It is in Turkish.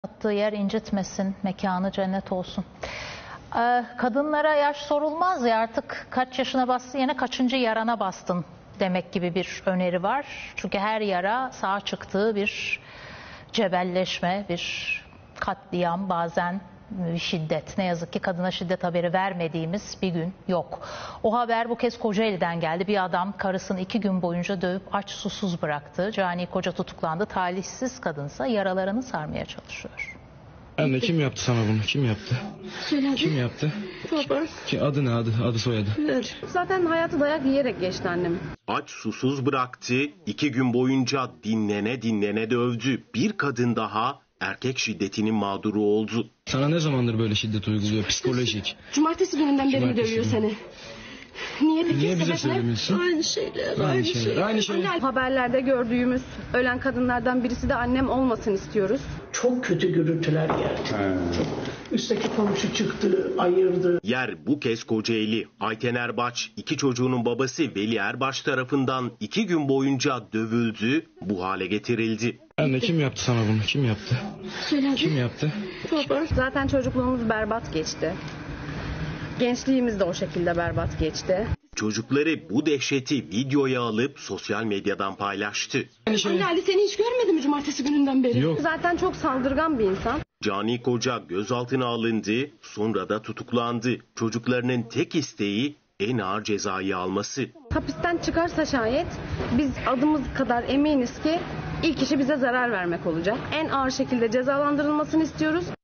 Attığı yer incitmesin, mekanı cennet olsun. Kadınlara yaş sorulmaz ya, artık kaç yaşına bastın yine kaçıncı yarana bastın demek gibi bir öneri var. Çünkü her yara sağ çıktığı bir cebelleşme, bir katliam, bazen şiddet. Ne yazık ki kadına şiddet haberi vermediğimiz bir gün yok. O haber bu kez Kocaeli'den geldi. Bir adam karısını 2 gün boyunca dövüp aç susuz bıraktı. Cani koca tutuklandı. Talihsiz kadınsa yaralarını sarmaya çalışıyor. Anne, kim yaptı sana bunu? Kim yaptı? Söyle. Kim yaptı? Baba. Adı ne? Adı soyadı. Ver. Zaten hayatı dayak yiyerek geçti annem. Aç susuz bıraktı, 2 gün boyunca dinlene dövdü. Bir kadın daha erkek şiddetinin mağduru oldu. Sana ne zamandır böyle şiddet uyguluyor? Psikolojik. Cumartesi gününden beri dövüyor seni. Niye bize söylemiyorsun? Aynı şeyler. Aynı şey. Haberlerde gördüğümüz ölen kadınlardan birisi de annem olmasın istiyoruz. Çok kötü gürültüler geldi. Üstteki komşu çıktı, ayırdı. Yer bu kez Kocaeli. Ayten Erbaş, 2 çocuğunun babası Veli Erbaş tarafından 2 gün boyunca dövüldü, bu hale getirildi. Anne, kim yaptı sana bunu? Kim yaptı? Söyle. Kim yaptı? Baba. Zaten çocukluğumuz berbat geçti. Gençliğimiz de o şekilde berbat geçti. Çocukları bu dehşeti videoya alıp sosyal medyadan paylaştı. Anne, Ali seni hiç görmedi mi cumartesi gününden beri? Yok. Zaten çok saldırgan bir insan. Cani koca gözaltına alındı, sonra da tutuklandı. Çocuklarının tek isteği en ağır cezayı alması. Hapisten çıkarsa şayet biz adımız kadar eminiz ki ilk işi bize zarar vermek olacak. En ağır şekilde cezalandırılmasını istiyoruz.